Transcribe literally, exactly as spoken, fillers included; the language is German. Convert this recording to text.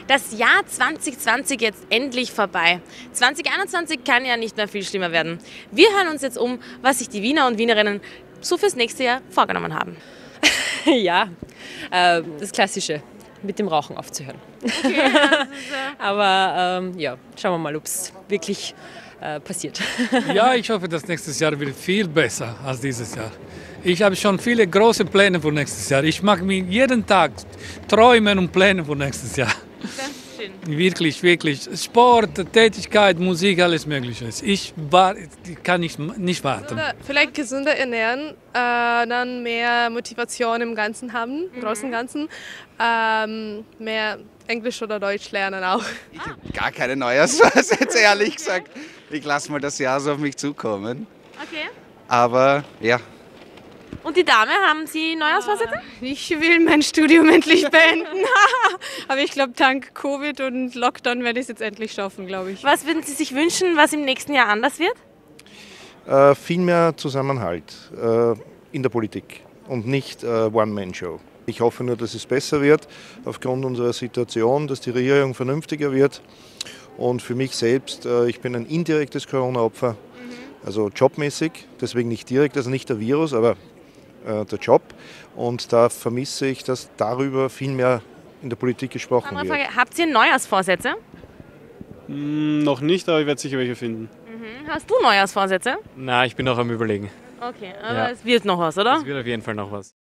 Das Jahr zwanzig zwanzig jetzt endlich vorbei. zwanzig einundzwanzig kann ja nicht mehr viel schlimmer werden. Wir hören uns jetzt um, was sich die Wiener und Wienerinnen so fürs nächste Jahr vorgenommen haben. Ja, äh, das Klassische, mit dem Rauchen aufzuhören. Okay, das ist, äh Aber ähm, ja, schauen wir mal, ob es wirklich äh, passiert. Ja, ich hoffe, dass nächstes Jahr wird viel besser als dieses Jahr. Ich habe schon viele große Pläne für nächstes Jahr. Ich mache mir jeden Tag Träume und Pläne für nächstes Jahr. Das ist schön. Wirklich, wirklich. Sport, Tätigkeit, Musik, alles Mögliche. Ich, war, ich kann nicht, nicht warten. Vielleicht gesünder ernähren, äh, dann mehr Motivation im Ganzen haben, im Mhm. großen und Ganzen. Ähm, mehr Englisch oder Deutsch lernen auch. Ich habe gar keine Neujahrsvorsätze, ehrlich gesagt. Ich lasse mal das Jahr so auf mich zukommen. Okay. Aber ja, Und die Dame, haben Sie Neujahrsvorsätze? Ich will mein Studium endlich beenden. Aber ich glaube, dank Covid und Lockdown werde ich es jetzt endlich schaffen, glaube ich. Was würden Sie sich wünschen, was im nächsten Jahr anders wird? Äh, viel mehr Zusammenhalt äh, in der Politik und nicht äh, One-Man-Show. Ich hoffe nur, dass es besser wird aufgrund unserer Situation, dass die Regierung vernünftiger wird. Und für mich selbst, äh, ich bin ein indirektes Corona-Opfer, also jobmäßig, deswegen nicht direkt, also nicht der Virus, aber äh, der Job. Und da vermisse ich, dass darüber viel mehr in der Politik gesprochen Andere wird. Frage, habt ihr Neujahrsvorsätze? Mm, Noch nicht, aber ich werde sicher welche finden. Mhm. Hast du Neujahrsvorsätze? Na, ich bin noch am Überlegen. Okay, aber Ja. es wird noch was, oder? Es wird auf jeden Fall noch was.